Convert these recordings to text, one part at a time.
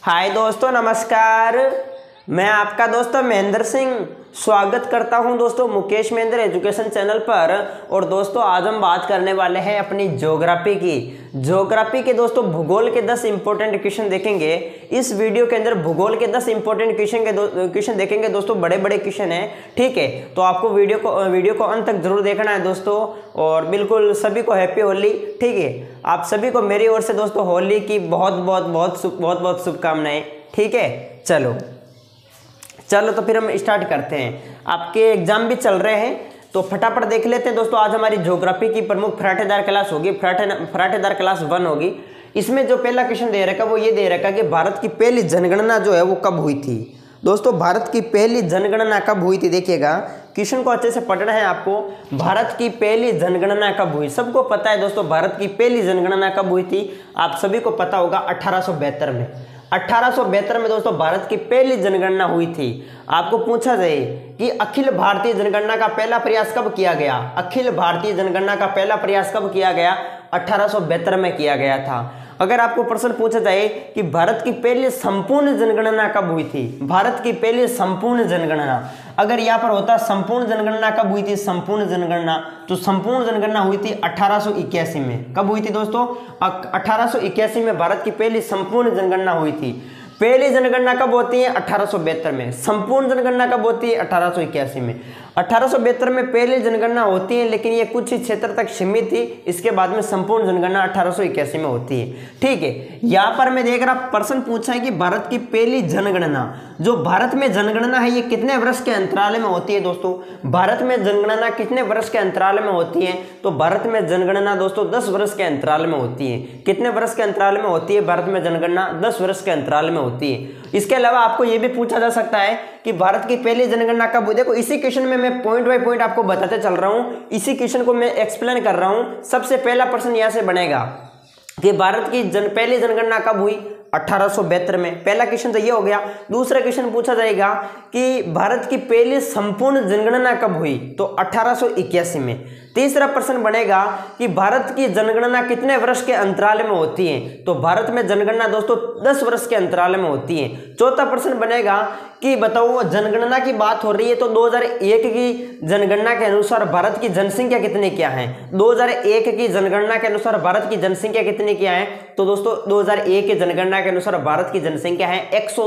हाय दोस्तों, नमस्कार। मैं आपका दोस्त महेंद्र सिंह स्वागत करता हूं दोस्तों मुकेश महेंद्र एजुकेशन चैनल पर। और दोस्तों आज हम बात करने वाले हैं अपनी ज्योग्राफी के दोस्तों भूगोल के 10 इंपॉर्टेंट क्वेश्चन देखेंगे। इस वीडियो के अंदर भूगोल के 10 इंपॉर्टेंट क्वेश्चन देखेंगे दोस्तों, बड़े बड़े क्वेश्चन हैं। ठीक है, तो आपको वीडियो को अंत तक जरूर देखना है दोस्तों। और बिल्कुल सभी को हैप्पी होली। ठीक है, आप सभी को मेरी ओर से दोस्तों होली की बहुत बहुत शुभकामनाएं। ठीक है, चलो तो फिर हम स्टार्ट करते हैं। आपके एग्जाम भी चल रहे हैं तो फटाफट देख लेते हैं दोस्तों। आज हमारी ज्योग्राफी की प्रमुख फराटेदार क्लास होगी, फराटेदार क्लास 1 होगी। इसमें जो पहला क्वेश्चन दे रखा वो ये दे रखा कि भारत की पहली जनगणना जो है वो कब हुई थी। दोस्तों भारत की पहली जनगणना कब हुई थी, देखिएगा क्वेश्चन को अच्छे से पढ़ना है आपको। भारत की पहली जनगणना कब हुई, सबको पता है दोस्तों भारत की पहली जनगणना कब हुई थी। आप सभी को पता होगा 1872 में। 1872 में दोस्तों भारत की पहली जनगणना हुई थी। आपको पूछा जाए कि अखिल भारतीय जनगणना का पहला प्रयास कब किया गया। अखिल भारतीय जनगणना का पहला प्रयास कब किया गया, 1872 में किया गया था। अगर आपको प्रश्न पूछा जाए कि भारत की पहली संपूर्ण जनगणना कब हुई थी, भारत की पहली संपूर्ण जनगणना, अगर यहाँ पर होता संपूर्ण जनगणना कब हुई थी, संपूर्ण जनगणना, तो संपूर्ण जनगणना हुई थी 1881 में। कब हुई थी दोस्तों, 1881 में भारत की पहली संपूर्ण जनगणना हुई थी। पहली जनगणना कब होती है, 1872 में। संपूर्ण जनगणना कब होती है, 1881 में। 1872 में पहली जनगणना होती है, लेकिन ये कुछ ही क्षेत्र तक सीमित थी। इसके बाद में संपूर्ण जनगणना 1881 में होती है। ठीक है, यहाँ पर मैं देख रहा प्रश्न पूछा है कि भारत की पहली जनगणना, जो भारत में जनगणना है ये कितने वर्ष के अंतराल में होती है दोस्तों। भारत में जनगणना कितने वर्ष के अंतराल में होती है, तो भारत में जनगणना दोस्तों 10 वर्ष के अंतराल में होती है। कितने वर्ष के अंतराल में होती है भारत में जनगणना, 10 वर्ष के अंतराल में होती है। इसके अलावा आपको यह भी पूछा जा सकता है कि भारत की पहली जनगणना कब हुई। देखो इसी क्वेश्चन में मैं पॉइंट बाय पॉइंट आपको बताते चल रहा हूं, इसी क्वेश्चन को मैं एक्सप्लेन कर रहा हूं। सबसे पहला प्रश्न यहां से बनेगा कि भारत की पहली जनगणना कब हुई, 1872 में। पहला क्वेश्चन तो ये हो गया। दूसरा क्वेश्चन पूछा जाएगा कि भारत की पहली संपूर्ण जनगणना कब हुई, तो 1881 में। तीसरा प्रश्न बनेगा कि भारत की जनगणना कितने वर्ष के अंतराल में होती है, तो भारत में जनगणना दोस्तों 10 वर्ष के अंतराल में होती है। चौथा प्रश्न बनेगा कि बताओ जनगणना की बात हो रही है तो 2001 की जनगणना के अनुसार भारत की जनसंख्या कितनी क्या है। 2001 की जनगणना के अनुसार भारत की जनसंख्या कितनी क्या है, तो दोस्तों 2001 की जनगणना के अनुसार भारत की जनसंख्या है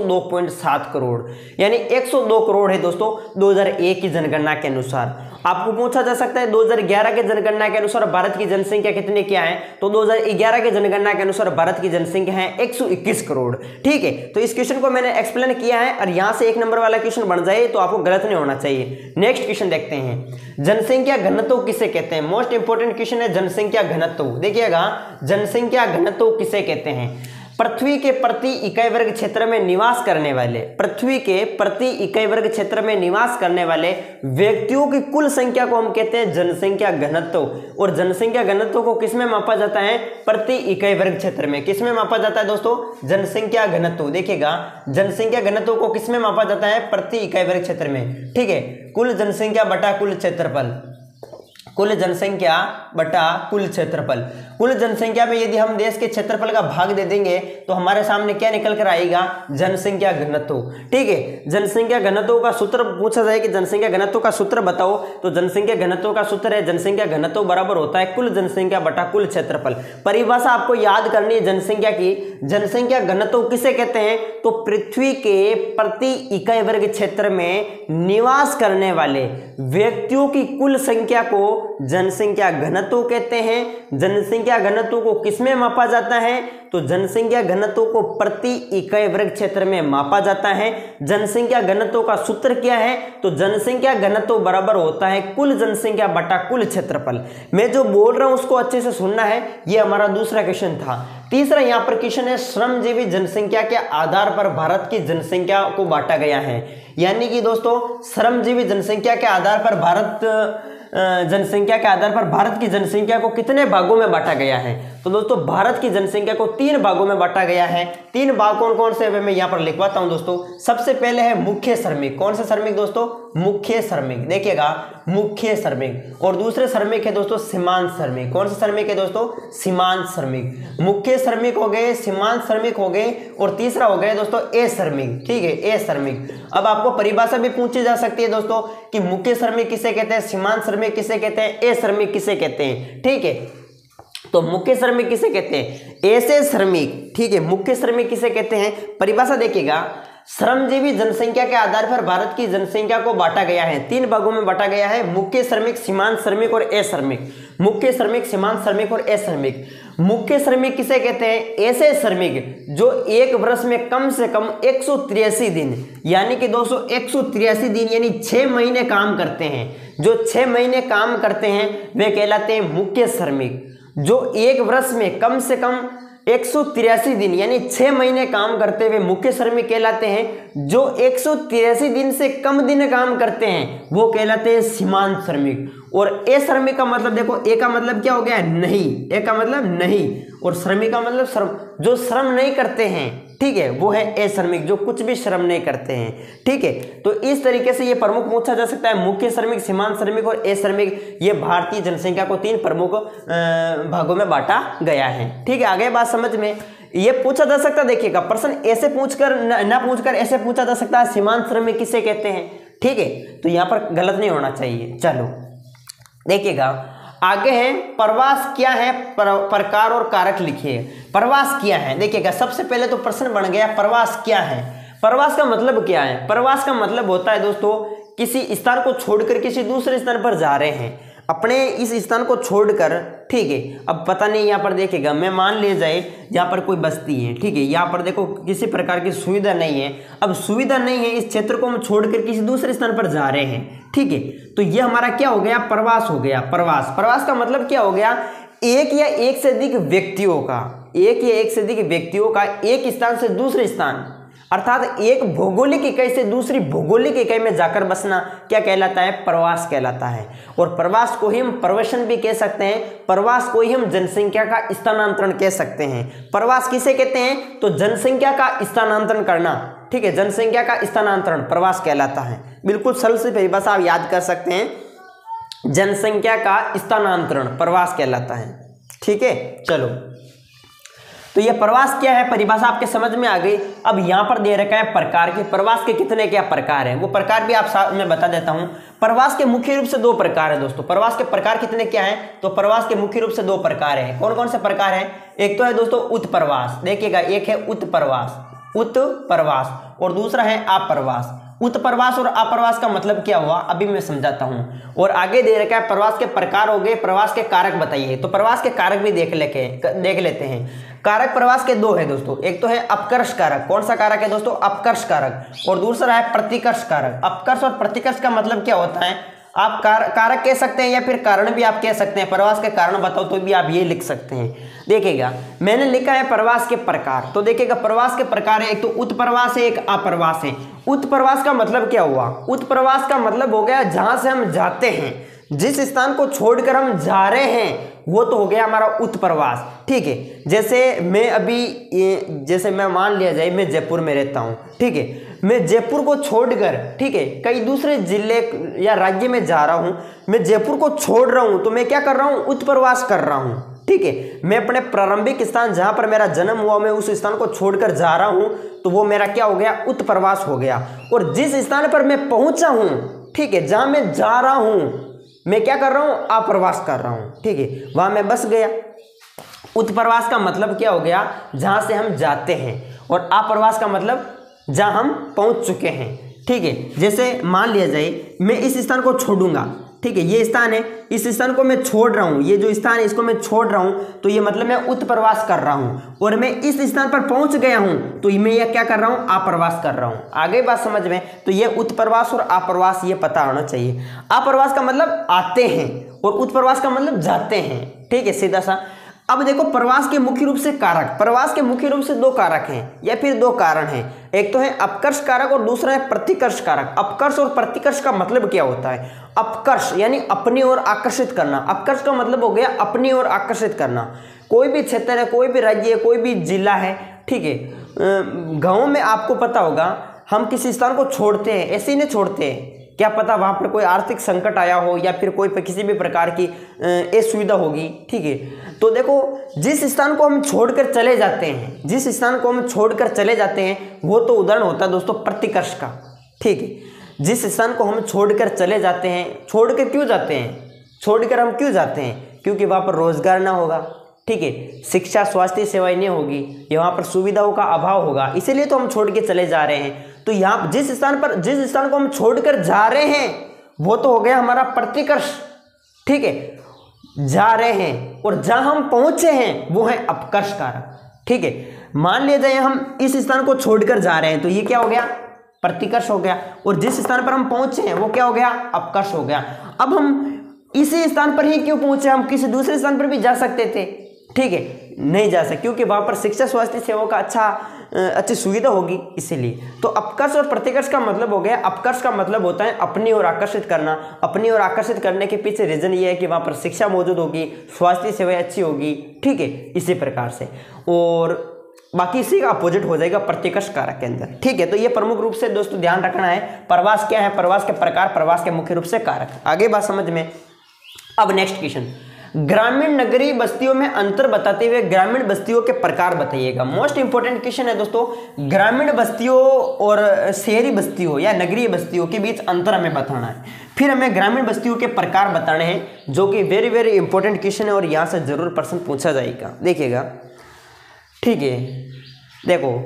102.7 करोड़, यानी 102 करोड़ है दोस्तों 2001 की जनगणना के अनुसार। आपको पूछा जा सकता है 2011 के जनगणना के अनुसार भारत की जनसंख्या कितनी क्या है, तो 2011 के जनगणना के अनुसार भारत की जनसंख्या है 121 करोड़। ठीक है, तो इस क्वेश्चन को मैंने एक्सप्लेन किया है और यहां से 1 नंबर वाला क्वेश्चन बन जाए तो आपको गलत नहीं होना चाहिए। नेक्स्ट क्वेश्चन देखते हैं, जनसंख्या घनत्व किसे कहते हैं। मोस्ट इंपोर्टेंट क्वेश्चन है जनसंख्या घनत्व। देखिएगा जनसंख्या घनत्व किसे कहते हैं, पृथ्वी के प्रति इकाई वर्ग क्षेत्र में निवास करने वाले, पृथ्वी के प्रति इकाई वर्ग क्षेत्र में निवास करने वाले व्यक्तियों की कुल संख्या को हम कहते हैं जनसंख्या घनत्व। और जनसंख्या घनत्व को किसमें मापा जाता है, प्रति इकाई वर्ग क्षेत्र में। किसमें मापा जाता है दोस्तों, जनसंख्या घनत्व। देखिएगा जनसंख्या घनत्व को किसमें मापा जाता है, प्रति इकाई वर्ग क्षेत्र में। ठीक है, कुल जनसंख्या बटा कुल क्षेत्रफल, कुल जनसंख्या बटा कुल क्षेत्रफल। कुल जनसंख्या में यदि हम देश के क्षेत्रफल का भाग दे देंगे तो हमारे सामने क्या निकल कर आएगा, जनसंख्या घनत्व। ठीक है, जनसंख्या घनत्व का सूत्र पूछा जाए कि जनसंख्या घनत्व का सूत्र बताओ, तो जनसंख्या घनत्व का सूत्र है जनसंख्या घनत्व बराबर होता है कुल जनसंख्या बटा कुल क्षेत्रफल। परिभाषा आपको याद करनी है जनसंख्या की। जनसंख्या घनत्व किसे कहते हैं, तो पृथ्वी के प्रति इकाई वर्ग क्षेत्र में निवास करने वाले व्यक्तियों की कुल संख्या को जनसंख्या घनत्व कहते हैं। जनसंख्या घनत्व को किसमें मापा जाता है, तो जनसंख्या घनत्व को प्रति इकाई वर्ग क्षेत्र में मापा जाता है। जनसंख्या घनत्व का सूत्र क्या है, तो जनसंख्या घनत्व बराबर होता है कुल जनसंख्या बटा कुल क्षेत्रफल। मैं जो बोल रहा हूं उसको अच्छे से सुनना है। ये हमारा दूसरा क्वेश्चन था। तीसरा यहाँ पर क्वेश्चन है श्रमजीवी जनसंख्या के आधार पर भारत की जनसंख्या को बांटा गया है। यानी कि दोस्तों श्रमजीवी जनसंख्या के आधार पर भारत की जनसंख्या को कितने भागों में बांटा गया है, तो दोस्तों भारत की जनसंख्या को 3 भागों में बांटा गया है। 3 भाग कौन कौन से मैं यहाँ पर लिखवाता हूं दोस्तों। सबसे पहले है मुख्य श्रमिक। कौन से श्रमिक दोस्तों? मुख्य श्रमिक, देखिएगा मुख्य श्रमिक। और दूसरे श्रमिक है दोस्तों सीमांत श्रमिक। कौन से श्रमिक है दोस्तों? सीमांत श्रमिक। मुख्य श्रमिक हो गए, सीमांत श्रमिक हो गए, और तीसरा हो गया दोस्तों ए श्रमिक। ठीक है, ए श्रमिक। अब आपको परिभाषा भी पूछी जा सकती है दोस्तों कि मुख्य श्रमिक किसे कहते हैं, सीमांत श्रमिक किसे कहते हैं, ए श्रमिक किसे कहते हैं। ठीक है, तो मुख्य श्रमिक किसे कहते हैं? ऐसे श्रमिक। ठीक है, मुख्य श्रमिक किसे कहते हैं? परिभाषा देखिएगा, श्रमजीवी जनसंख्या के आधार पर भारत की जनसंख्या को बांटा गया है, 3 भागों में बांटा गया है। मुख्य श्रमिक, सीमांत श्रमिक और ए श्रमिक। मुख्य श्रमिक, सीमांत श्रमिक और ए श्रमिक। मुख्य श्रमिक किसे कहते हैं? ऐसे श्रमिक जो एक वर्ष में कम से कम 183 दिन, यानी कि दोस्तों 183 दिन यानी 6 महीने काम करते हैं। जो 6 महीने काम करते हैं वे कहलाते हैं मुख्य श्रमिक। जो एक वर्ष में कम से कम 183 दिन यानी 6 महीने काम करते हुए मुख्य श्रमिक कहलाते हैं। जो 183 दिन से कम दिन काम करते हैं वो कहलाते हैं सीमांत श्रमिक। और ए श्रमिक का मतलब देखो, ए का मतलब क्या हो गया? नहीं। ए का मतलब नहीं, और श्रमिक का मतलब श्रम, जो श्रम नहीं करते हैं। ठीक है, वो है ए श्रमिक, जो कुछ भी श्रम नहीं करते हैं। ठीक है, तो इस तरीके से ये प्रमुख पूछा जा सकता है। मुख्य श्रमिक, सीमांत श्रमिक और ए श्रमिक, ये भारतीय जनसंख्या को 3 प्रमुख भागों में बांटा गया है। ठीक है, आगे बात समझ में ये पूछा जा सकता है। देखिएगा, प्रश्न ऐसे पूछकर ना पूछकर ऐसे पूछा जा सकता है, सीमांत श्रमिक किसे कहते हैं। ठीक है, तो यहाँ पर गलत नहीं होना चाहिए। चलो देखिएगा, आगे है प्रवास क्या है, प्रकार और कारक लिखिए। प्रवास क्या है, देखिएगा सबसे पहले तो प्रश्न बन गया प्रवास क्या है। प्रवास का मतलब क्या है? प्रवास का मतलब होता है दोस्तों किसी स्थान को छोड़कर किसी दूसरे स्थान पर जा रहे हैं, अपने इस स्थान को छोड़कर। ठीक है, अब पता नहीं यहाँ पर देखिएगा, मैं मान ले जाए यहाँ पर कोई बस्ती है। ठीक है, यहाँ पर देखो किसी प्रकार की सुविधा नहीं है। अब सुविधा नहीं है, इस क्षेत्र को हम छोड़कर किसी दूसरे स्थान पर जा रहे हैं। ठीक है, तो ये हमारा क्या हो गया? प्रवास हो गया। प्रवास, प्रवास का मतलब क्या हो गया? एक या एक से अधिक व्यक्तियों का, एक या एक से अधिक व्यक्तियों का एक स्थान से दूसरे स्थान, अर्थात एक भौगोलिक इकाई से दूसरी भौगोलिक इकाई में जाकर बसना क्या कहलाता है? प्रवास कहलाता है। और प्रवास को ही हम प्रवेशन भी कह सकते हैं, प्रवास को ही हम जनसंख्या का स्थानांतरण कह सकते हैं। प्रवास किसे कहते हैं? तो जनसंख्या का स्थानांतरण करना। ठीक है, जनसंख्या का स्थानांतरण प्रवास कहलाता है। बिल्कुल सरल से परिभाषा आप याद कर सकते हैं, जनसंख्या का स्थानांतरण प्रवास कहलाता है। ठीक है, चलो तो ये प्रवास क्या है, परिभाषा आपके समझ में आ गई। अब यहाँ पर दे रखा है प्रकार के, प्रवास के कितने क्या प्रकार हैं, वो प्रकार भी आप साथ में बता देता हूँ। प्रवास के मुख्य रूप से 2 प्रकार है दोस्तों। प्रवास के प्रकार कितने क्या हैं? तो प्रवास के मुख्य रूप से 2 प्रकार है। कौन कौन से प्रकार हैं? एक तो है दोस्तों उत्प्रवास, देखिएगा, एक है उत्प्रवास, उत्प्रवास, और दूसरा है अप्रवास। उत्प्रवास और अप्रवास का मतलब क्या हुआ अभी मैं समझाता हूं। और आगे दे रखा है प्रवास के प्रकार हो गए, प्रवास के कारक बताइए। तो प्रवास के कारक भी देख लेते हैं। कारक प्रवास के 2 है दोस्तों, एक तो है अपकर्ष कारक। कौन सा कारक है दोस्तों? अपकर्ष कारक। और दूसरा है प्रतिकर्ष कारक। अपकर्ष और प्रतिकर्ष का मतलब क्या होता है? आप कारक कह सकते हैं या फिर कारण भी आप कह सकते हैं। प्रवास के कारण बताओ तो भी आप ये लिख सकते हैं। देखिएगा, मैंने लिखा है प्रवास के प्रकार, तो देखिएगा प्रवास के प्रकार है, एक तो उत्प्रवास है, एक अप्रवास है। उत्प्रवास का मतलब क्या हुआ? उत्प्रवास का मतलब हो गया जहां से हम जाते हैं, जिस स्थान को छोड़कर हम जा रहे हैं वो तो हो गया हमारा उत्प्रवास। ठीक है, जैसे मैं मान लिया जाए मैं जयपुर में रहता हूँ। ठीक है, मैं जयपुर को छोड़कर, ठीक है, कई दूसरे जिले या राज्य में जा रहा हूँ, मैं जयपुर को छोड़ रहा हूँ, तो मैं क्या कर रहा हूँ? उत्प्रवास कर रहा हूँ। ठीक है, मैं अपने प्रारंभिक स्थान जहां पर मेरा जन्म हुआ मैं उस स्थान को छोड़कर जा रहा हूं, तो वो मेरा क्या हो गया? उत्प्रवास हो गया। और जिस स्थान पर मैं पहुंचा हूं, ठीक है, जहां मैं जा रहा हूं, मैं क्या कर रहा हूं? अप्रवास कर रहा हूं। ठीक है, वहां मैं बस गया। उत्प्रवास का मतलब क्या हो गया? जहां से हम जाते हैं। और अप्रवास का मतलब जहां हम पहुंच चुके हैं। ठीक है, जैसे मान लिया जाए मैं इस स्थान को छोड़ूंगा। ठीक है, ये स्थान है, इस स्थान को मैं छोड़ रहा हूं, ये जो स्थान है इसको मैं छोड़ रहा हूं, तो ये मतलब मैं उत्प्रवास कर रहा हूं। और मैं इस स्थान पर पहुंच गया हूं, तो मैं ये क्या कर रहा हूं? अप्रवास कर रहा हूं। आगे बात समझ में, तो ये उत्प्रवास और अप्रवास ये पता होना चाहिए। अप्रवास का मतलब आते हैं और उत्प्रवास का मतलब जाते हैं। ठीक है, सीधा सा। अब देखो प्रवास के मुख्य रूप से कारक, प्रवास के मुख्य रूप से 2 कारक हैं या फिर 2 कारण हैं। एक तो है अपकर्ष कारक और दूसरा है प्रतिकर्ष कारक। अपकर्ष और प्रतिकर्ष का मतलब क्या होता है? अपकर्ष यानी अपनी ओर आकर्षित करना। अपकर्ष का मतलब हो गया अपनी ओर आकर्षित करना। कोई भी क्षेत्र है, कोई भी राज्य है, कोई भी जिला है, ठीक है, गाँव में आपको पता होगा हम किसी स्थान को छोड़ते हैं, ऐसे ही नहीं छोड़ते हैं, क्या पता वहाँ पर कोई आर्थिक संकट आया हो या फिर कोई किसी भी प्रकार की असुविधा होगी, ठीक है। तो देखो जिस स्थान को हम छोड़कर चले जाते हैं, जिस स्थान को हम छोड़कर चले जाते हैं वो तो उदाहरण होता है दोस्तों प्रतिकर्ष का, ठीक है। जिस स्थान को हम छोड़कर चले जाते हैं, छोड़कर क्यों जाते हैं, छोड़कर हम क्यों जाते हैं, क्योंकि वहाँ पर रोजगार ना होगा, ठीक है, शिक्षा स्वास्थ्य सेवाएं नहीं होगी, या वहाँ पर सुविधाओं का अभाव होगा, इसीलिए तो हम छोड़ के चले जा रहे हैं। तो यहाँ जिस स्थान को हम छोड़कर जा रहे हैं वो तो हो गया हमारा प्रतिकर्ष, ठीक है, जा रहे हैं, और जहाँ हम पहुँचे हैं वो है अपकर्ष कारक, ठीक है। मान लिया जाए हम इस स्थान को छोड़कर जा रहे हैं तो ये क्या हो गया, प्रतिकर्ष हो गया, और जिस स्थान पर हम पहुँचे हैं वो क्या हो गया, अपकर्ष हो गया। अब हम इसी स्थान पर ही क्यों पहुँचे, हम किसी दूसरे स्थान पर भी जा सकते थे, ठीक है, नहीं जा सकते क्योंकि वहाँ पर शिक्षा स्वास्थ्य सेवाओं का अच्छी सुविधा होगी, इसीलिए। तो अपकर्ष और प्रतिकर्ष का मतलब हो गया, अपकर्ष का मतलब होता है अपनी ओर आकर्षित करना, अपनी ओर आकर्षित करने के पीछे रीजन ये है कि वहाँ पर शिक्षा मौजूद होगी, स्वास्थ्य सेवाएं अच्छी होगी, ठीक है, इसी प्रकार से। और बाकी इसी का अपोजिट हो जाएगा प्रतिकर्ष कारक के अंदर, ठीक है। तो ये प्रमुख रूप से दोस्तों ध्यान रखना है। प्रवास क्या है, प्रवास के प्रकार, प्रवास के मुख्य रूप से कारक, आगे बात समझ में। अब नेक्स्ट क्वेश्चन, ग्रामीण नगरीय बस्तियों में अंतर बताते हुए ग्रामीण बस्तियों के प्रकार बताइएगा। मोस्ट इंपोर्टेंट क्वेश्चन है दोस्तों, ग्रामीण बस्तियों और शहरी बस्तियों या नगरीय बस्तियों के बीच अंतर हमें बताना है, फिर हमें ग्रामीण बस्तियों के प्रकार बताने हैं, जो कि वेरी वेरी इंपॉर्टेंट क्वेश्चन है और यहाँ से जरूर प्रश्न पूछा जाएगा, देखिएगा, ठीक है। देखो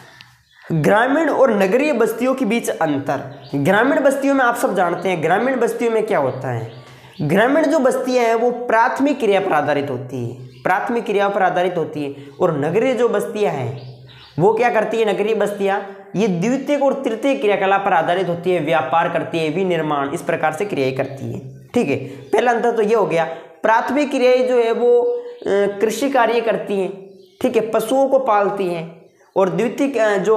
ग्रामीण और नगरीय बस्तियों के बीच अंतर, ग्रामीण बस्तियों में आप सब जानते हैं ग्रामीण बस्तियों में क्या होता है, ग्रामीण जो बस्तियां हैं वो प्राथमिक क्रिया पर आधारित होती है, प्राथमिक क्रिया पर आधारित होती है, और नगरीय जो बस्तियां हैं वो क्या करती है, नगरीय बस्तियां ये द्वितीयक और तृतीय क्रियाकलाप पर आधारित होती है, व्यापार करती है, विनिर्माण, इस प्रकार से क्रियाएं करती है, ठीक है। पहला अंतर तो ये हो गया, प्राथमिक क्रियाएं जो है वो कृषि कार्य करती हैं, ठीक है, पशुओं को पालती हैं, और द्वितीय जो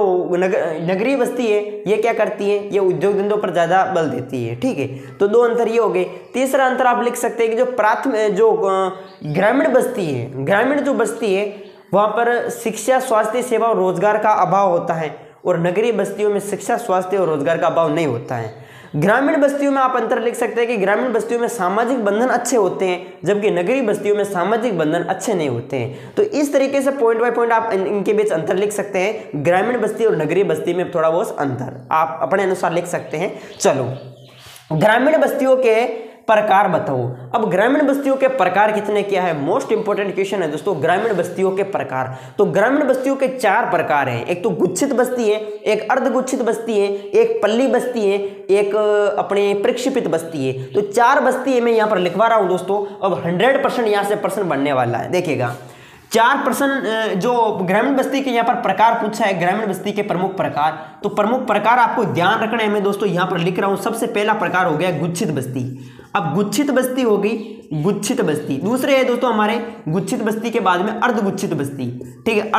नगरीय बस्ती है ये क्या करती है, ये उद्योग धंधों पर ज़्यादा बल देती है, ठीक है। तो दो अंतर ये हो गए। तीसरा अंतर आप लिख सकते हैं कि जो ग्रामीण बस्ती है, ग्रामीण जो बस्ती है वहाँ पर शिक्षा स्वास्थ्य सेवा और रोजगार का अभाव होता है, और नगरीय बस्तियों में शिक्षा स्वास्थ्य और रोजगार का अभाव नहीं होता है। ग्रामीण बस्तियों में आप अंतर लिख सकते हैं कि ग्रामीण बस्तियों में सामाजिक बंधन अच्छे होते हैं, जबकि नगरीय बस्तियों में सामाजिक बंधन अच्छे नहीं होते हैं। तो इस तरीके से पॉइंट बाय पॉइंट आप इनके बीच अंतर लिख सकते हैं, ग्रामीण बस्ती और नगरीय बस्ती में थोड़ा बहुत अंतर आप अपने अनुसार लिख सकते हैं। चलो ग्रामीण बस्तियों के प्रकार बताओ। अब ग्रामीण बस्तियों के प्रकार कितने क्या है, मोस्ट इंपोर्टेंट क्वेश्चन है दोस्तों, ग्रामीण बस्तियों के प्रकार। तो ग्रामीण बस्तियों के 4 प्रकार हैं, एक तो गुच्छित बस्ती है, एक अर्धगुच्छित बस्ती है, एक पल्ली बस्ती है, एक अपने प्रक्षेपित बस्ती है। तो 4 बस्ती है मैं यहाँ पर लिखवा रहा हूँ दोस्तों। अब 100% यहाँ से प्रश्न बनने वाला है, देखिएगा 4 प्रश्न जो ग्रामीण बस्ती के यहाँ पर प्रकार पूछा है, ग्रामीण बस्ती के प्रमुख प्रकार। तो प्रमुख प्रकार आपको ध्यान रखना है, मैं दोस्तों यहाँ पर लिख रहा हूँ। सबसे पहला प्रकार हो गया गुच्छित बस्ती। अब गुच्छित बस्ती होगी गुच्छित बस्ती, दूसरे है दोस्तों हमारे गुच्छित बस्ती के बाद में अर्धगुच्छित बस्ती, ठीक है,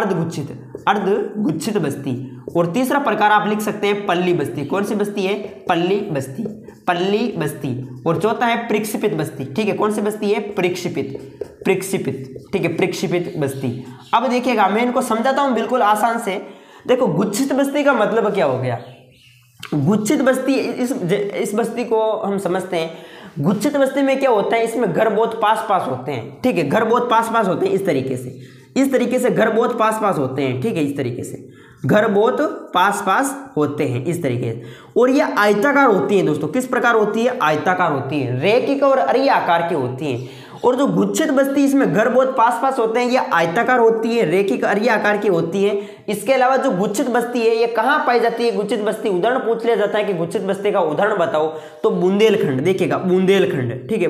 अर्धगुच्छित बस्ती। और तीसरा प्रकार आप लिख सकते हैं पल्ली बस्ती। कौन सी बस्ती है, पल्ली बस्ती, पल्ली बस्ती। और चौथा है प्रक्षेपित बस्ती, ठीक है, कौन सी बस्ती है, प्रक्षेपित, ठीक है, प्रक्षेपित बस्ती। अब देखिएगा मैं इनको समझाता हूं बिल्कुल आसान से। देखो गुच्छित बस्ती का मतलब क्या हो गया, गुच्छित बस्ती इस बस्ती को हम समझते हैं। गुच्छित बस्ती में क्या होता है, इसमें घर बहुत पास होते हैं, ठीक है, घर बहुत पास होते हैं, इस तरीके से घर बहुत पास होते हैं, ठीक है, इस तरीके से घर बहुत पास होते हैं, इस तरीके से। और ये आयताकार होती हैं दोस्तों, किस प्रकार होती है, आयताकार होती है, रेखिक और अरीय आकार की होती हैं। और जो गुच्छित बस्ती इसमें घर बहुत पास होते हैं, ये आयताकार होती है, रेखिक अरीय आकार की होती है। इसके अलावा जो गुच्छित बस्ती है ये कहाँ पाई जाती है, गुच्छित बस्ती उदाहरण पूछ लिया जाता है कि गुच्छित बस्ती का उदाहरण बताओ, तो बुंदेलखंड, देखिएगा बुंदेलखंड, ठीक है,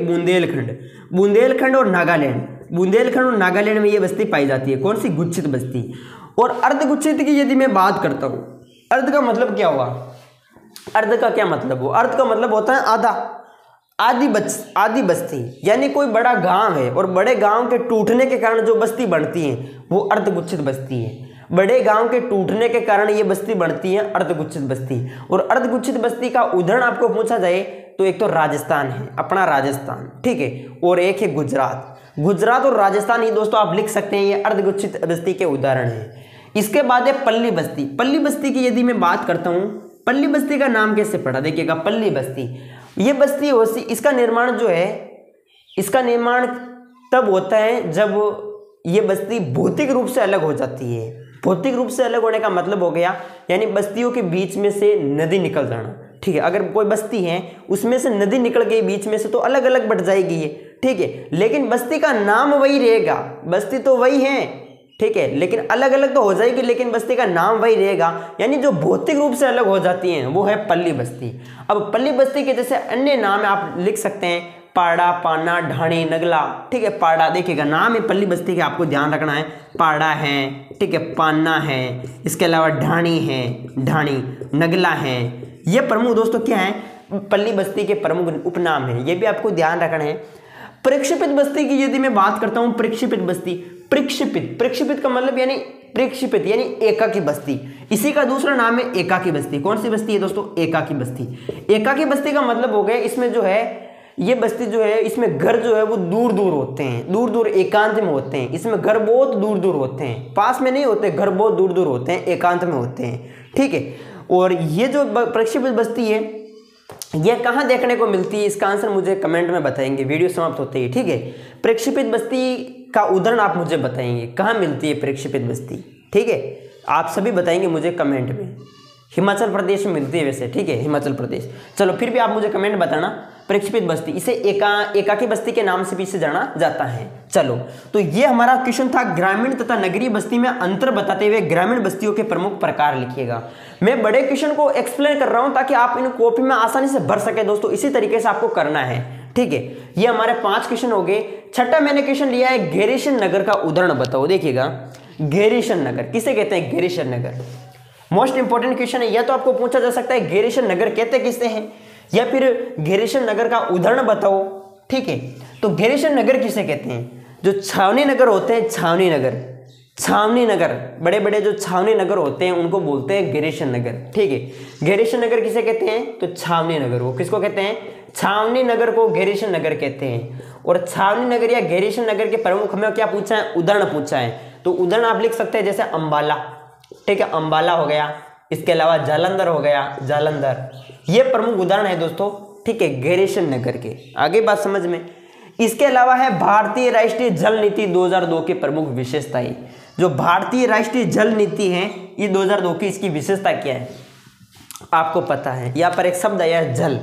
बुंदेलखंड और नागालैंड, बुंदेलखंड और नागालैंड में ये बस्ती पाई जाती है। कौन सी, गुच्छित बस्ती। और अर्धगुच्छित की यदि मैं बात करता हूँ, अर्ध का मतलब क्या हुआ, अर्ध का क्या मतलब हुआ, अर्ध का मतलब होता है आधा, आदि बस्ती, यानी कोई बड़ा गांव है और बड़े गांव के टूटने के कारण जो बस्ती बनती है वो अर्धगुच्छित बस्ती है। बड़े गांव के टूटने के कारण ये बस्ती बनती है अर्धगुच्छित बस्ती। और अर्धगुच्छित बस्ती का उदाहरण आपको पूछा जाए तो एक तो राजस्थान है, अपना राजस्थान, ठीक है, और एक है गुजरात। गुजरात और राजस्थान ही दोस्तों आप लिख सकते हैं, ये अर्धगुच्छित बस्ती के उदाहरण हैं। इसके बाद है पल्ली बस्ती। पल्ली बस्ती की यदि मैं बात करता हूँ, पल्ली बस्ती का नाम कैसे पड़ा, देखिएगा पल्ली बस्ती, ये बस्ती होती, इसका निर्माण जो है, इसका निर्माण तब होता है जब ये बस्ती भौतिक रूप से अलग हो जाती है। भौतिक रूप से अलग होने का मतलब हो गया यानी बस्तियों के बीच में से नदी निकल जाना, ठीक है। अगर कोई बस्ती है उसमें से नदी निकल गई बीच में से तो अलग अलग बढ़ जाएगी ये, ठीक है, लेकिन बस्ती का नाम वही रहेगा, बस्ती तो वही है, ठीक है, लेकिन अलग अलग तो हो जाएगी लेकिन बस्ती का नाम वही रहेगा, यानी जो भौतिक रूप से अलग हो जाती हैं वो है पल्ली बस्ती। अब पल्ली बस्ती के जैसे अन्य नाम आप लिख सकते हैं, पाड़ा, पाना, ढाणी, नगला, ठीक है। पाड़ा देखिएगा नाम है पल्ली बस्ती के, आपको ध्यान रखना है, पाड़ा है, ठीक है, पाना है, इसके अलावा ढाणी है, ढाणी, नगला है, ये प्रमुख दोस्तों क्या है, पल्ली बस्ती के प्रमुख उपनाम है, ये भी आपको ध्यान रखना है। प्रक्षेपित बस्ती की यदि मैं बात करता हूं, प्रक्षेपित बस्ती, प्रक्षेपित का मतलब यानी प्रक्षेपित यानी एकाकी बस्ती, इसी का दूसरा नाम है एकाकी बस्ती। कौन सी बस्ती है दोस्तों, एकाकी बस्ती। एकाकी बस्ती का मतलब हो गया इसमें जो है, ये बस्ती जो है इसमें घर जो है वो दूर दूर होते हैं, दूर दूर एकांत में होते हैं, इसमें घर बहुत दूर दूर होते हैं, पास में नहीं होते, घर बहुत दूर दूर होते हैं, एकांत में होते हैं, ठीक है। और ये जो प्रक्षेपित बस्ती है ये कहाँ देखने को मिलती है, इसका आंसर मुझे कमेंट में बताएंगे वीडियो समाप्त होते ही, ठीक है। प्रक्षेपित बस्ती का उदाहरण आप मुझे बताएंगे कहाँ मिलती है प्रक्षेपित बस्ती, ठीक है, आप सभी बताएंगे मुझे कमेंट में। हिमाचल प्रदेश में मिलती है वैसे, ठीक है, हिमाचल प्रदेश। चलो फिर भी आप मुझे कमेंट बताना, प्रक्षेपित बस्ती, इसे एकाकी बस्ती के नाम से भी इसे जाना जाता है। चलो तो ये हमारा क्वेश्चन था, ग्रामीण तथा नगरीय बस्ती में अंतर बताते हुए ग्रामीण बस्तियों के प्रमुख प्रकार लिखिएगा। मैं बड़े क्वेश्चन को एक्सप्लेन कर रहा हूं ताकि आप इन कॉपी में आसानी से भर सके दोस्तों, इसी तरीके से आपको करना है, ठीक है। ये हमारे 5 क्वेश्चन हो गए। छठा मैंने क्वेश्चन लिया है, गैरीसन नगर का उदाहरण बताओ। देखिएगा गैरीसन नगर किसे कहते हैं, गैरीसन नगर मोस्ट इंपोर्टेंट क्वेश्चन है। या तो आपको पूछा जा सकता है गैरीसन नगर कहते किसे हैं, या फिर गैरीसन नगर का उदाहरण बताओ, ठीक है। तो गैरीसन नगर किसे कहते हैं, जो छावनी नगर होते हैं, छावनी नगर, छावनी नगर, बड़े बड़े जो छावनी नगर होते हैं उनको बोलते हैं गैरीसन नगर, ठीक है। गैरीसन नगर किसे कहते हैं, तो छावनी नगर को किसको कहते हैं, छावनी नगर को गैरीसन नगर कहते हैं। और छावनी नगर या गैरीसन नगर के प्रमुख हमें क्या पूछा है, उदाहरण पूछा है, तो उदाहरण आप लिख सकते हैं जैसे अंबाला, ठीक है, अंबाला हो गया, इसके अलावा जालंधर हो गया, जालंधर, ये प्रमुख उदाहरण है दोस्तों, ठीक है, गैरीसन नगर के। आगे बात समझ में। इसके अलावा है भारतीय राष्ट्रीय जल नीति 2002 की प्रमुख विशेषताएं। जो भारतीय राष्ट्रीय जल नीति है ये 2002 की, इसकी विशेषता क्या है आपको पता है, यहाँ पर एक शब्द आया है जल।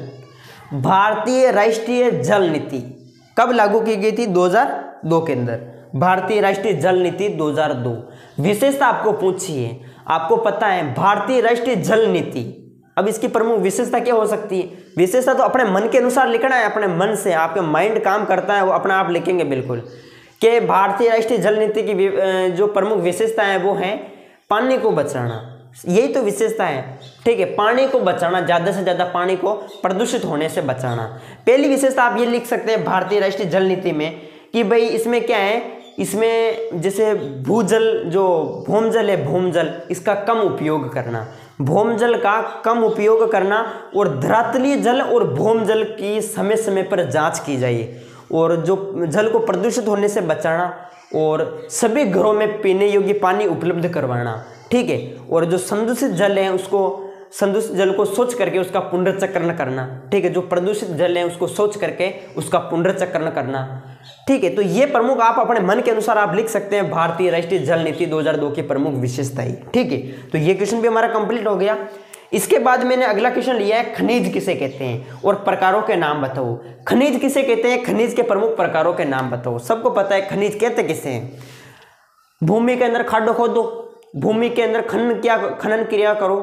भारतीय राष्ट्रीय जल नीति कब लागू की गई थी, 2002 के अंदर, भारतीय राष्ट्रीय जल नीति 2002। विशेषता आपको पूछी है, आपको पता है भारतीय राष्ट्रीय जल नीति, अब इसकी प्रमुख विशेषता क्या हो सकती है, विशेषता तो अपने मन के अनुसार लिखना है, अपने मन से, आपके माइंड काम करता है वो अपना आप लिखेंगे बिल्कुल, कि भारतीय राष्ट्रीय जल नीति की जो प्रमुख विशेषता है वो है पानी को बचाना, यही तो विशेषता है, ठीक है, पानी को बचाना, ज़्यादा से ज़्यादा पानी को प्रदूषित होने से बचाना। पहली विशेषता आप ये लिख सकते हैं भारतीय राष्ट्रीय जल नीति में कि भाई इसमें क्या है, इसमें जैसे भूजल, जो भूमजल है, भूमजल, इसका कम उपयोग करना, भूमजल का कम उपयोग करना, और धरातलीय जल और भूमजल की समय समय पर जांच की जाए, और जो जल को प्रदूषित होने से बचाना, और सभी घरों में पीने योग्य पानी उपलब्ध करवाना, ठीक है, और जो संदूषित जल है उसको, संदूषित जल को स्वच्छ करके उसका पुनर्चक्रण करना, ठीक है, जो प्रदूषित जल है उसको स्वच्छ करके उसका पुनर्चक्रण करना, ठीक है। तो ये प्रमुख आप अपने मन के अनुसार आप लिख सकते हैं भारतीय राष्ट्रीय जल नीति 2002 की प्रमुख विशेषताएं, ठीक है। तो ये क्वेश्चन भी हमारा कंप्लीट हो गया। इसके बाद मैंने अगला क्वेश्चन लिया है, खनिज किसे कहते हैं और प्रकारों के नाम बताओ। खनिज किसे कहते हैं, खनिज के प्रमुख प्रकारों के नाम बताओ। सबको पता है खनिज कहते किसे हैं, भूमि के अंदर खाडो खोदो, भूमि के अंदर खनन क्रिया करो,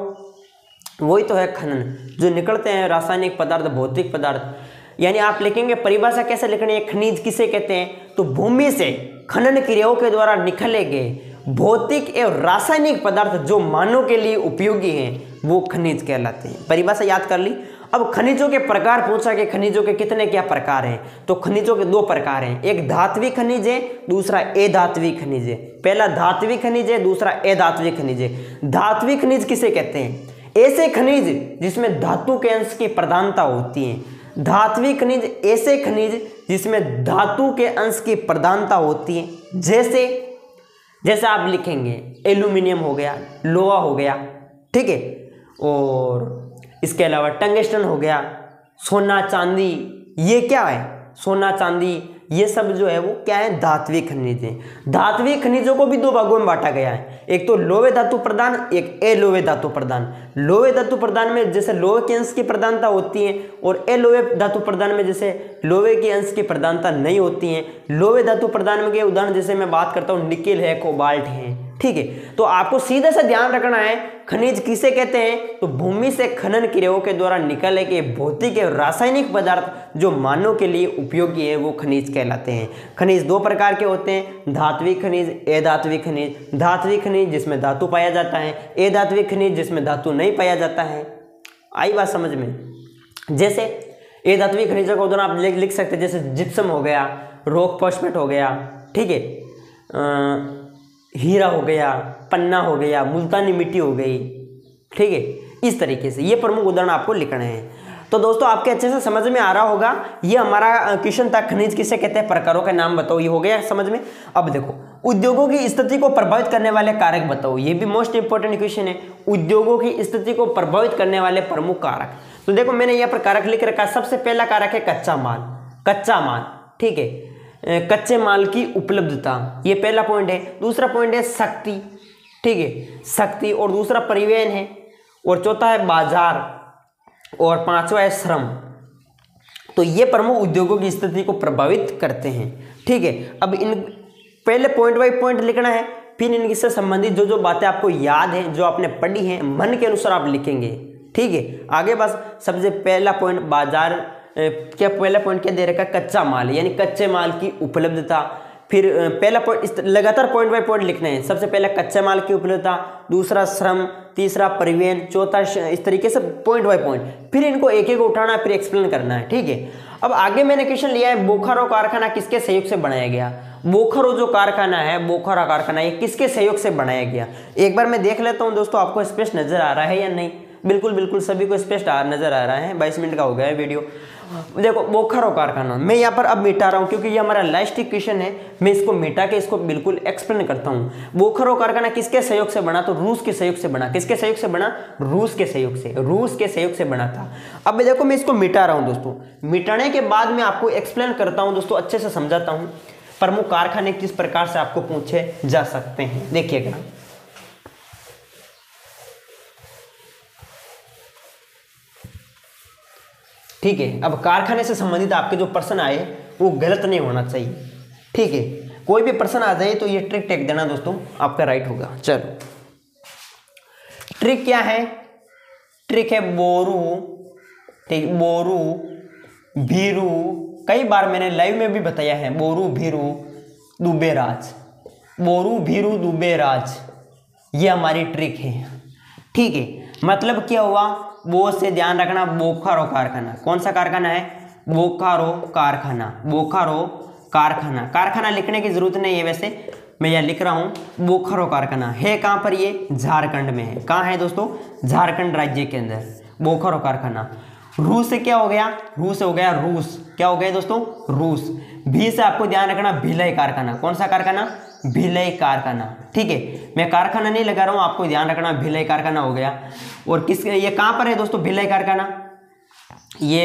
वही तो है खनन, जो निकलते हैं रासायनिक पदार्थ, भौतिक पदार्थ। यानी आप लिखेंगे परिभाषा कैसे लिखनी है, खनिज किसे कहते हैं, तो भूमि से खनन क्रियाओं के द्वारा निकले गए भौतिक एवं रासायनिक पदार्थ जो मानव के लिए उपयोगी हैं वो खनिज कहलाते हैं। परिभाषा याद कर ली। अब खनिजों के प्रकार पूछा कि खनिजों के कितने क्या प्रकार हैं, तो खनिजों के 2 प्रकार हैं, एक धात्विक खनिज है, दूसरा अधात्विक खनिज है। पहला धात्विक खनिज है, दूसरा अधात्विक खनिज है। धात्विक खनिज किसे कहते हैं, ऐसे खनिज जिसमें धातु के अंश की प्रधानता होती है। धात्विक खनिज ऐसे खनिज जिसमें धातु के अंश की प्रधानता होती है, जैसे आप लिखेंगे एल्यूमिनियम हो गया, लोहा हो गया, ठीक है, और इसके अलावा टंगस्टन हो गया, सोना चांदी, ये क्या है, सोना चांदी, ये सब जो है वो क्या है, धात्विक खनिज है। धात्विक खनिजों को भी दो भागों में बांटा गया है, एक तो लोहे धातु प्रधान, एक अलोहे धातु प्रधान। लोहे धातु प्रधान में जैसे लोहे के अंश की प्रधानता होती है, और अलोहे धातु प्रधान में जैसे लोहे के अंश की प्रधानता नहीं होती है। लोहे धातु प्रधान में के उदाहरण जैसे मैं बात करता हूँ निकेल है, कोबाल्ट है, ठीक है। तो आपको सीधे से ध्यान रखना है खनिज किसे कहते हैं, तो भूमि से खनन क्रियाओं के द्वारा निकले के भौतिक एवं रासायनिक पदार्थ जो मानव के लिए उपयोगी है वो खनिज कहलाते हैं। खनिज दो प्रकार के होते हैं, धात्विक खनिज, अधात्विक खनिज। धात्विक खनिज जिसमें धातु पाया जाता है, अधात्विक खनिज जिसमें धातु नहीं पाया जाता है। आई बात समझ में? जैसे अधात्विक खनिजों का उदाहरण आप लिख सकते हैं, जैसे जिप्सम हो गया, रॉक फॉस्फेट हो गया, ठीक है, हीरा हो गया, पन्ना हो गया, मुल्तानी मिट्टी हो गई, ठीक है। इस तरीके से ये प्रमुख उदाहरण आपको लिखने हैं। तो दोस्तों आपके अच्छे से समझ में आ रहा होगा, ये हमारा क्वेश्चन था खनिज किसे कहते हैं, प्रकारों के नाम बताओ, ये हो गया समझ में। अब देखो उद्योगों की स्थिति को प्रभावित करने वाले कारक बताओ, ये भी मोस्ट इंपोर्टेंट क्वेश्चन है। उद्योगों की स्थिति को प्रभावित करने वाले प्रमुख कारक, तो देखो मैंने यहाँ पर कारक लिख रखा है। सबसे पहला कारक है कच्चा माल, कच्चा माल, ठीक है, कच्चे माल की उपलब्धता, ये पहला पॉइंट है। दूसरा पॉइंट है शक्ति, ठीक है, शक्ति, और दूसरा परिवहन है, और चौथा है बाजार, और पांचवा है श्रम। तो ये प्रमुख उद्योगों की स्थिति को प्रभावित करते हैं, ठीक है। अब इन पहले पॉइंट बाई पॉइंट लिखना है, फिर इनसे संबंधित जो जो बातें आपको याद है, जो आपने पढ़ी हैं, मन के अनुसार आप लिखेंगे, ठीक है। आगे बस सबसे पहला पॉइंट बाजार, क्या पहला पॉइंट क्या दे रखा है, कच्चा माल, यानी कच्चे माल की उपलब्धता। फिर पहला पॉइंट लगातार पॉइंट बाय पॉइंट लिखना है। सबसे पहले कच्चे माल की उपलब्धता, दूसरा श्रम, तीसरा परिवहन, चौथा, इस तरीके से पॉइंट बाय पॉइंट, फिर इनको एक एक उठाना है, फिर एक्सप्लेन करना है, ठीक है। अब आगे मैंने क्वेश्चन लिया है, बोकारो कारखाना किसके सहयोग से बनाया गया। बोकारो जो कारखाना है, बोकारो कारखाना, ये किसके सहयोग से बनाया गया। एक बार मैं देख लेता हूँ दोस्तों, आपको स्पष्ट नजर आ रहा है या नहीं। बिल्कुल बिल्कुल सभी को स्पष्ट नजर आ रहा है। 22 मिनट का हो गया है वीडियो। देखो बोकारो कारखाना मैं यहाँ पर अब मिटा रहा हूँ, क्योंकि ये हमारा लास्ट क्वेश्चन है। मैं इसको मिटा के इसको बिल्कुल एक्सप्लेन करता हूँ। बोकारो कारखाना किसके सहयोग से बना, तो रूस के सहयोग से बना। किसके सहयोग से बना, रूस के सहयोग से, रूस के सहयोग से बना था। अब देखो मैं इसको मिटा रहा हूँ दोस्तों, मिटाने के बाद मैं आपको एक्सप्लेन करता हूँ दोस्तों, अच्छे से समझाता हूँ प्रमुख कारखाने किस प्रकार से आपको पूछे जा सकते हैं। देखिएगा ठीक है। अब कारखाने से संबंधित आपके जो प्रश्न आए वो गलत नहीं होना चाहिए, ठीक है। कोई भी प्रश्न आ जाए तो ये ट्रिक टेक देना दोस्तों, आपका राइट होगा। चलो ट्रिक क्या है, ट्रिक है बोरू, ठीक, बोरू भीरू, कई बार मैंने लाइव में भी बताया है, बोरू भीरू दुबेराज, बोरू भीरू दुबेराज, ये हमारी ट्रिक है, ठीक है। मतलब क्या हुआ, वो से ध्यान रखना, बोकारो कारखाना, कौन सा कारखाना है, बोकारो कारखाना, बोकारो कारखाना। कारखाना लिखने की जरूरत नहीं है, वैसे मैं यह लिख रहा हूं बोकारो कारखाना है। कहां पर, ये झारखंड में है। कहां है दोस्तों, झारखंड राज्य के अंदर बोकारो कारखाना। रूस से क्या हो गया, रूस से हो गया रूस, क्या हो गया दोस्तों, रूस। भी से आपको ध्यान रखना, भिलाई कारखाना, कौन सा कारखाना, भिलाई कारखाना, ठीक है। मैं कारखाना नहीं लगा रहा हूं, आपको ध्यान रखना, भिलाई कारखाना हो गया। और किस, ये कहां पर है दोस्तों भिलाई कारखाना, ये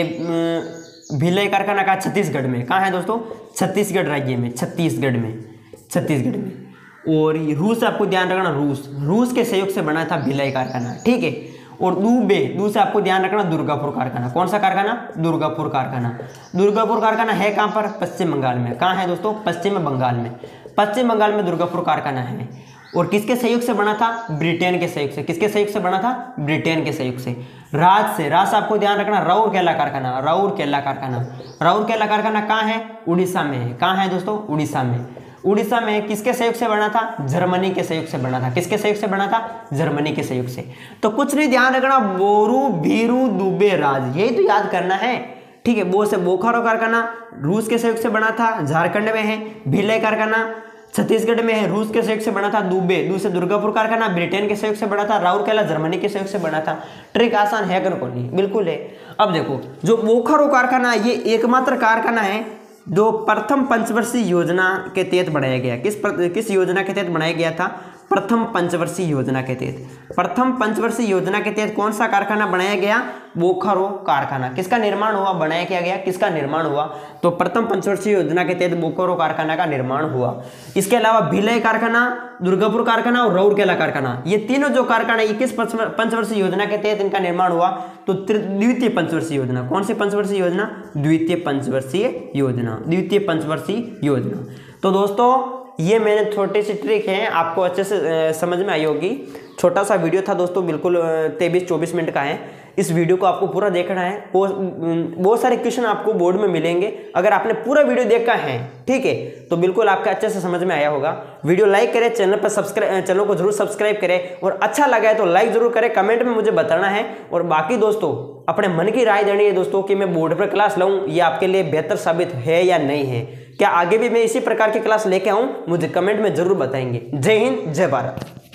भिलाई कारखाना का छत्तीसगढ़ में। कहां है दोस्तों, छत्तीसगढ़ राज्य में, छत्तीसगढ़ में, छत्तीसगढ़ में। और रूस आपको ध्यान रखना, रूस, रूस के सहयोग से बना था भिलाई कारखाना, ठीक है। और दुबे, दू से आपको ध्यान रखना, दुर्गापुर कारखाना, कौन सा कारखाना, दुर्गापुर कारखाना। दुर्गापुर कारखाना है कहां पर, पश्चिम बंगाल में। कहां है दोस्तों, पश्चिम बंगाल में, पश्चिम बंगाल में दुर्गापुर कारखाना है। और किसके सहयोग से बना था, ब्रिटेन के सहयोग से। किसके सहयोग से बना था, ब्रिटेन के सहयोग से। राज से, राज आपको ध्यान रखना, राउरकेला कारखाना, राउरकेला कारखाना, राउरकेला कारखाना कहाँ है, उड़ीसा में है। कहाँ है दोस्तों, उड़ीसा में। उड़ीसा में किसके सहयोग से बना था, जर्मनी के सहयोग से बना था। किसके सहयोग से बना था, जर्मनी के सहयोग से। तो कुछ नहीं, ध्यान रखना, बोरू भीरू दुबे राज, यही तो याद करना है, ठीक है। वो से बोकारो कारखाना रूस के सहयोग से बना था, झारखंड में है। भिलाई कारखाना छत्तीसगढ़ में है, रूस के सहयोग से बना था। दुबे, दूसरे दुर्गापुर कारखाना ब्रिटेन के सहयोग से बना था। राउरकेला जर्मनी के सहयोग से बना था। ट्रिक आसान है अगर को नहीं, बिल्कुल है। अब देखो जो बोकारो कारखाना है ये एकमात्र कारखाना है जो प्रथम पंचवर्षीय योजना के तहत बनाया गया। किस योजना के तहत बनाया गया था? प्रथम पंचवर्षीय योजना के तहत। प्रथम पंचवर्षीय योजना के तहत कौन सा कारखाना बनाया गया? बोकारो कारखाना। किसका निर्माण हुआ? बनाया क्या गया? किसका निर्माण हुआ? तो प्रथम पंचवर्षीय योजना के तहत बोकारो कारखाना का निर्माण हुआ। इसके अलावा भिलाई कारखाना, दुर्गापुर कारखाना और राउरकेला कारखाना, ये तीनों जो कारखाना ये किस पंचवर्षीय योजना के तहत इनका निर्माण हुआ? तो द्वितीय पंचवर्षीय योजना। कौन सी पंचवर्षीय योजना? द्वितीय पंचवर्षीय योजना। द्वितीय पंचवर्षीय योजना। तो दोस्तों ये मैंने छोटी सी ट्रिक है, आपको अच्छे से समझ में आई होगी। छोटा सा वीडियो था दोस्तों, बिल्कुल 23-24 मिनट का है। इस वीडियो को आपको पूरा देखना है। बहुत सारे क्वेश्चन आपको बोर्ड में मिलेंगे, अगर आपने पूरा वीडियो देखा है, ठीक है, तो बिल्कुल आपका अच्छे से समझ में आया होगा। वीडियो लाइक करें, चैनल को जरूर सब्सक्राइब करें, और अच्छा लगा है तो लाइक जरूर करें, कमेंट में मुझे बताना है। और बाकी दोस्तों अपने मन की राय देनी है दोस्तों कि मैं बोर्ड पर क्लास लाऊं, ये आपके लिए बेहतर साबित है या नहीं है। क्या आगे भी मैं इसी प्रकार की क्लास लेके आऊं? मुझे कमेंट में जरूर बताएंगे। जय हिंद, जय भारत।